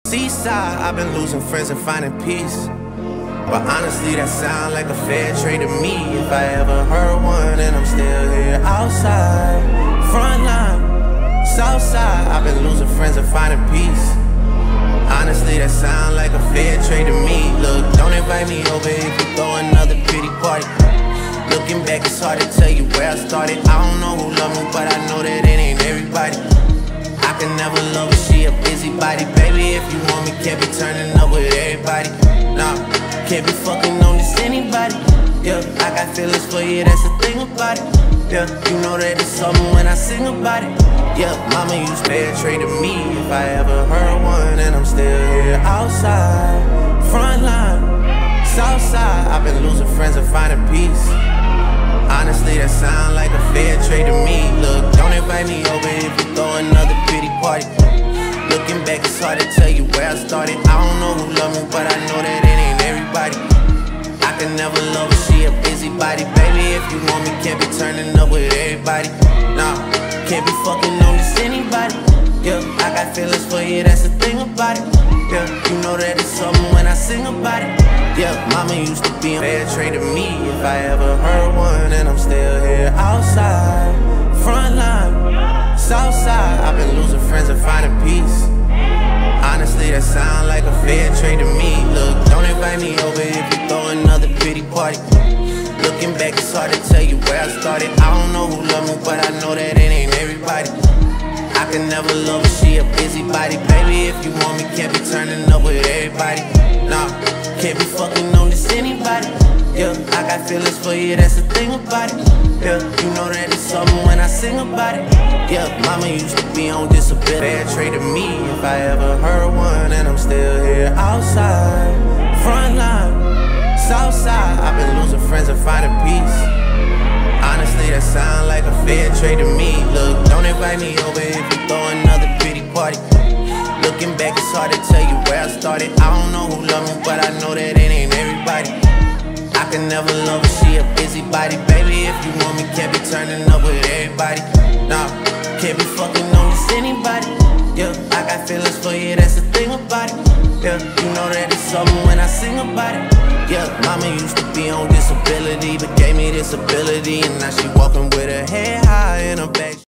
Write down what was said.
Seaside, I've been losing friends and finding peace. But honestly, that sound like a fair trade to me. If I ever heard one, and I'm still here outside. Frontline, Southside, I've been losing friends and finding peace. Honestly, that sound like a fair trade to me. Look, don't invite me over if you throw another pity party. Looking back, it's hard to tell you where I started. I don't know who loved me, but I know that it ain't everybody. I can never love her, she a busybody. Baby, if you want me, can't be turning up with everybody. Nah, can't be fucking on just anybody. Yeah, I got feelings for you, that's the thing about it. Yeah, you know that it's something when I sing about it. Yeah, mama used fair trade to me if I ever heard one, and I'm still here outside. Frontline, Southside, I've been losing friends and finding peace. Honestly, that sound like a fair trade to me. Look, don't invite me over if you throw another pity party. Looking back, it's hard to tell you where I started. I don't know who loved me, but I know that it ain't everybody. I can never love her, she a busybody. Baby, if you want me, can't be turning up with everybody. Nah, can't be fucking on just anybody. Yeah, I got feelings for you, that's the thing about it. Yeah, you know that it's something when I sing about it. Yeah, mama used to be a fair trade to me if I ever heard one, and I'm still here outside. Frontline, Southside, I've been losing friends and finding peace. Honestly, that sound like a fair trade to me. Look, don't invite me over if you throw another pity party. Looking back, it's hard to tell you where I started. I don't know who loved me, but I know that it ain't everybody. I can never love her, she a busybody. Baby, if you want me, can't be turning up with everybody. Nah, can't be fucking on just anybody. Yeah, I got feelings for you, that's the thing about it. Yeah, you know that it's something when I sing about it. Yeah, mama used to be on disability. Fair trade to me if I ever heard one, and I'm still here outside. Frontline, Southside, I've been losing friends and finding peace. Honestly, that sound like a fair trade to me. Look, don't invite me over if you throw another pity party. Looking back, it's hard to tell you where I started. I don't know who loved me, but I know that it ain't everybody. I can never love her, she a busybody. Baby, if you want me, can't be turning up with everybody. Nah, can't be fucking on just anybody. Yeah, I got feelings for you, that's the thing about it. Yeah, you know that it's something when I sing about it. Yeah, mama used to be on disability, but gave me this ability, and now she walking with her head high in her back.